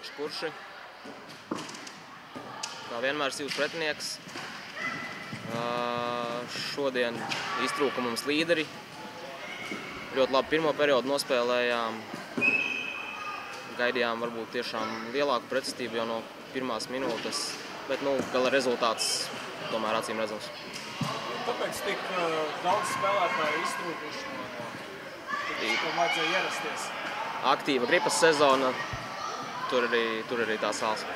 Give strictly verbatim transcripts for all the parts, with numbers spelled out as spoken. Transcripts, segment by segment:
Aleksa Kurši. Kā vienmēr sīvs pretinieks. Šodien iztrūka mums līderi. Ļoti labi pirmo periodu nospēlējām. Gaidījām varbūt tiešām lielāku pretestību jau no pirmās minūtes, bet nu, gala rezultāts tomēr acīm redzams. Kāpēc tik uh, daudz spēlētāju iztrūkuši no no? Tam vajadzēja ierasties? Aktīva gripas sezona, tur arī, tur arī tā sāls. Uh,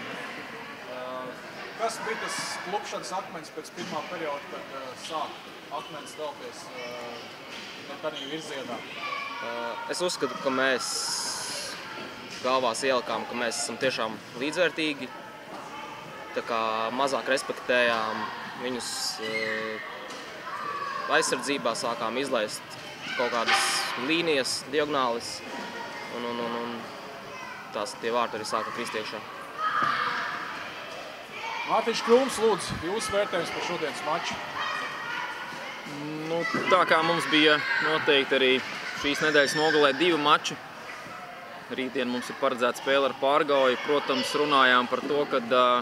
kas bija tas klupšanas akmens pēc pirmā perioda, kad uh, sāk akmens dalties uh, ne tādā virzienā? Uh, es uzskatu, ka mēs galvās ielikām, ka mēs esam tiešām līdzvērtīgi, tā kā mazāk respektējām viņus uh, aizsardzībā, sākām izlaist kaut kādas līnijas, diagonālis, un, un, un, un tās tie vārti arī sāka krist iekšā. Mārtiņš Krūms, lūdzu, jūsu vērtējums par šodienas maču? Nu, tā kā mums bija noteikti arī šīs nedēļas nogalē divi mači, rītdien mums ir paredzēta spēle ar Pārgauju. Protams, runājām par to, ka uh,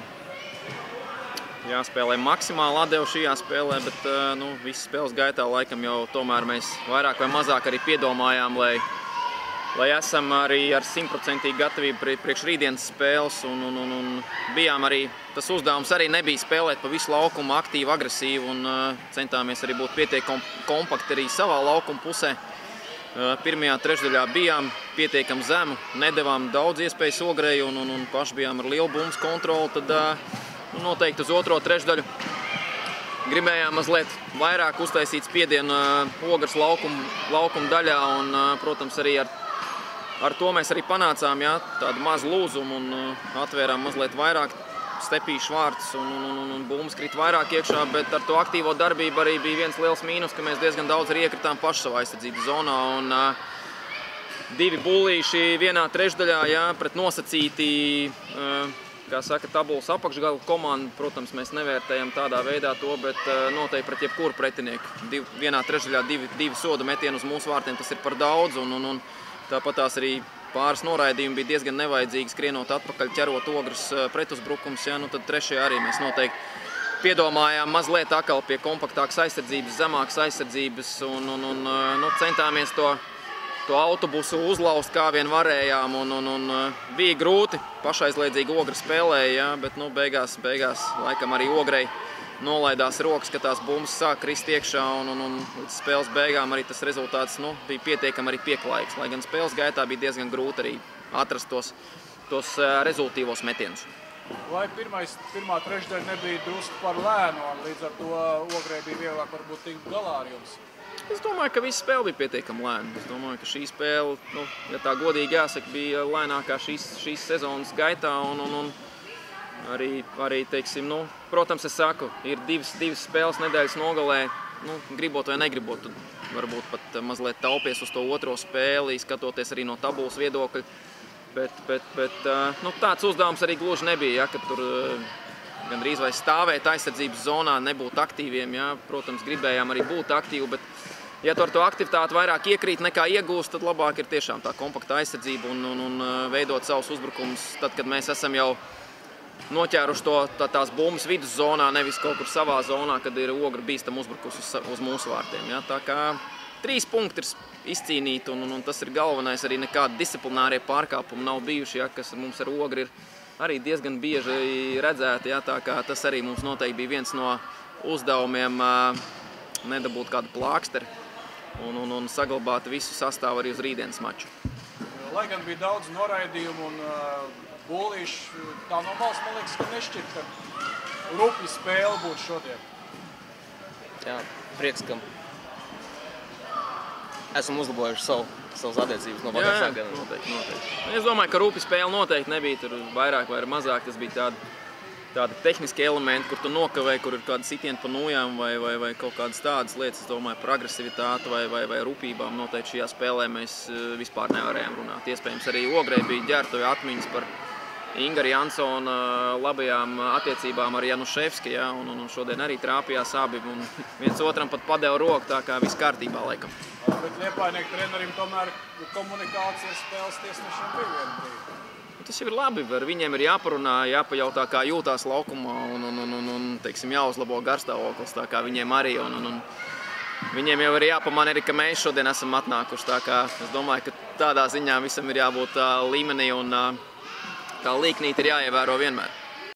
jāspēlē maksimāli atdevu šajā spēlē, bet uh, nu, visas spēles gaitā laikam jau tomēr mēs vairāk vai mazāk arī piedomājām, lai, lai esam arī ar simtprocentīgu gatavību priekš rītdienas spēles. Un, un, un, un bijām arī, tas uzdevums arī nebija spēlēt pa visu laukumu aktīvi, agresīvi un uh, centāmies arī būt pietiekami kompakti arī savā laukuma pusē. Pirmajā trešdaļā bijām pietiekami zemu, nedevām daudz iespējas Ogrei un, un, un paši bijām ar lielu bumbas kontroli, tad nu, noteikti uz otro trešdaļu gribējām mazliet vairāk uztaisīt spiedienu Ogres laukuma, laukuma daļā un, protams, arī ar, ar to mēs arī panācām, jā, tādu mazu lūzumu un atvērām mazliet vairāk stepīšu vārtus un, un, un, un bumbas krita vairāk iekšā, bet ar to aktīvo darbību arī bija viens liels mīnus, ka mēs diezgan daudz arī iekritām paši savā aizsardzības zonā. Un, uh, divi bullīši vienā trešdaļā, jā, pret nosacīti, uh, kā saka, tabulas apakšgala komandu. Protams, mēs nevērtējam tādā veidā to, bet uh, noteikti pret jebkuru pretinieku. Div, vienā trešdaļā divi, divi soda metieni uz mūsu vārtiem, tas ir par daudz. Un, un, un tāpat tās arī pāris noraidījumi bija diezgan nevajadzīgi, skrienot atpakaļ, ķerot Ogres pretuzbrukums. Ja, nu tad trešajā arī mēs noteikti piedomājām mazliet atkal pie kompaktākas aizsardzības, zemākas aizsardzības un, un, un nu, centāmies to, to autobusu uzlaust kā vien varējām. Un, un, un bija grūti, pašaizliedzīgi Ogre spēlēja, ja, bet nu, beigās, beigās laikam arī Ogrei nolaidās rokas, ka tās bumbas sāk krist iekšā un, un, un līdz spēles beigām arī tas rezultāts nu, bija pietiekami arī pieklājīgs. Lai gan spēles gaitā bija diezgan grūti arī atrast tos, tos rezultīvos metienus. Vai pirmais, pirmā trešdaļa nebija drusku par lēnu un līdz ar to Ogrei bija vieglāk varbūt tikt galā ar jums? Es domāju, ka visa spēle bija pietiekami lēna. Es domāju, ka šī spēle, nu, ja tā godīgi jāsaka, bija lēnākā šīs, šīs sezonas gaitā un, un, un Arī, arī teiksim, nu, protams, es saku, ir divas, divas spēles nedēļas nogalē, nu, gribot vai negribot, tad varbūt pat mazliet taupies uz to otro spēli, skatoties arī no tabulas viedokļa, bet, bet, bet nu, tāds uzdevums arī gluži nebija, ja, ka tur gandrīz vai stāvēt aizsardzības zonā, nebūt aktīviem, ja, protams, gribējām arī būt aktīvi, bet ja tu ar to aktivitāti vairāk iekrīt nekā iegūst, tad labāk ir tiešām tā kompakta aizsardzība un, un, un veidot savus uzbrukumus, tad, kad mēs esam jau noķēruši to tā, tās bumbas viduszonā, nevis kaut kur savā zonā, kad ir Ogre bīstam uzbrukus uz, uz mūsu vārtiem. Ja? Tā kā trīs punkti ir izcīnīti un, un, un tas ir galvenais, arī nekādi disciplinārie pārkāpumi nav bijuši, ja? Kas mums ar Ogri ir arī diezgan bieži redzēti. Ja? Tā kā tas arī mums noteikti bija viens no uzdevumiem nedabūt kādu plāksteri un, un, un saglabāt visu sastāvu arī uz rītdienas maču. Lai gan bija daudz noraidījumu un uh... Bullīši, tā no malas, man liekas, ka nešķiet, ka rupja spēle būtu šodien. Jā, prieks, ka esam uzlabojuši savu, savas attiecības no pagājušā. Noteikti, noteikti. Es domāju, ka rupja spēle noteikti nebija tur vairāk vai mazāk. Tas bija tādi, tādi tehniski elementi, kur tu nokavē, kur ir kādi sitieni pa nojām vai, vai, vai kaut kādas tādas lietas. Es domāju, par agresivitāti vai, vai, vai rupībām noteikti šajā spēlē mēs vispār nevarējām runāt. Iespējams, arī Ogrei bija ģērtuvi atmiņas par Ingara Jansona labajām attiecībām ar Januševski, ja, un, un šodien arī trāpījās abi un viens otram pat padeva roku, tā kā viss kārtībā laikam. Bet Liepājnieku trenerim tomēr komunikācijas spēles tiesnešiem bija viena brīdi. Tas jau ir labi, ar viņiem ir jāparunā, jāpajautā, kā jūtās laukumā un, un, un, un, un teiksim, jāuzlabo garstāvoklis, tā kā viņiem arī. Un, un, un viņiem jau ir jāpamana arī, ka mēs šodien esam atnākuši. Tā kā es domāju, ka tādā ziņā visam ir jābūt uh, līmenī un uh, tā līknīte ir jāievēro vienmēr.